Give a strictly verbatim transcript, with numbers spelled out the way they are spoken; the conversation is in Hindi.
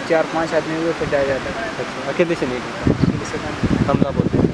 चार पाँच आदमी हुए फिर जाया जाता है। अच्छा, अकेले से नहीं गए? अकेले से नहीं। हमला बोलते हैं।